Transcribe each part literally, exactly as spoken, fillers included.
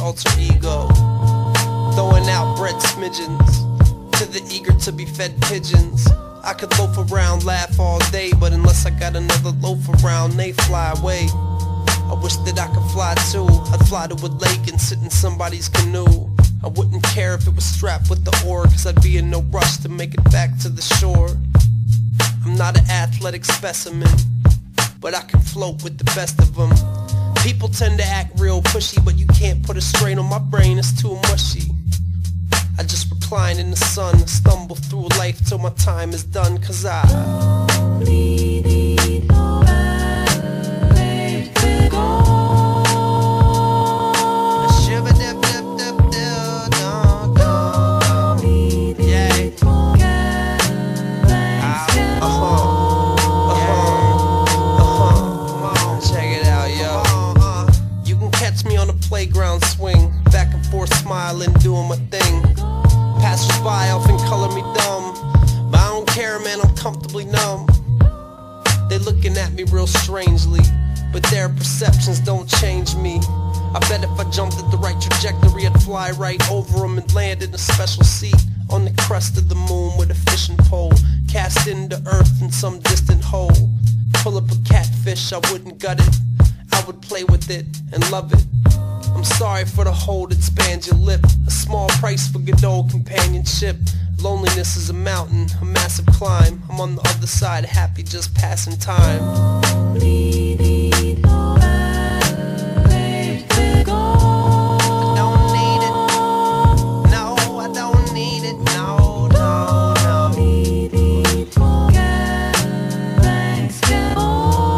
alter ego, throwing out bread smidgens to the eager to be fed pigeons. I could loaf around, laugh all day, but unless I got another loaf around, they fly away. I wish that I could fly too. I'd fly to a lake and sit in somebody's canoe. I wouldn't care if it was strapped with the oar, cause I'd be in no rush to make it back to the shore. I'm not an athletic specimen, but I can float with the best of them. People tend to act real pushy, but you can't put a strain on my brain, it's too mushy. I just recline in the sun, stumble through life till my time is done, cause I only need one way to go. Playground swing, back and forth smiling, doing my thing. Passers-by often color me dumb, but I don't care, man, I'm comfortably numb. They looking at me real strangely, but their perceptions don't change me. I bet if I jumped at the right trajectory, I'd fly right over them and land in a special seat on the crest of the moon with a fishing pole, cast into earth in some distant hole. Pull up a catfish, I wouldn't gut it, I would play with it and love it. I'm sorry for the hole that spans your lip, a small price for good old companionship. Loneliness is a mountain, a massive climb. I'm on the other side, happy just passing time. Only need one way to go. I don't need it, no, I don't need it, no, no, no. Only need one way to go.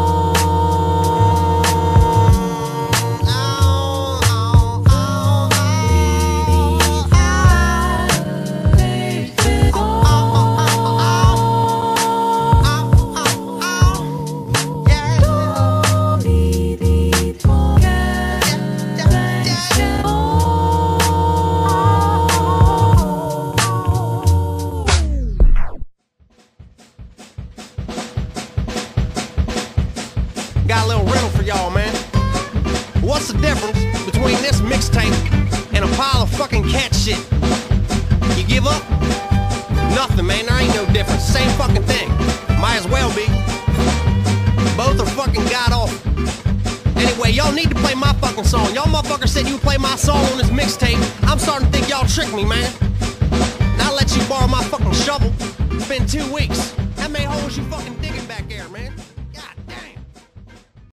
Got a little riddle for y'all, man. What's the difference between this mixtape and a pile of fucking cat shit? You give up? Nothing, man. There ain't no difference. Same fucking thing. Might as well be. Both are fucking god awful. Anyway, y'all need to play my fucking song. Y'all motherfuckers said you would play my song on this mixtape. I'm starting to think y'all tricked me, man. Now I'll let you borrow my fucking shovel. It's been two weeks. How many holes you fucking digging back there, man?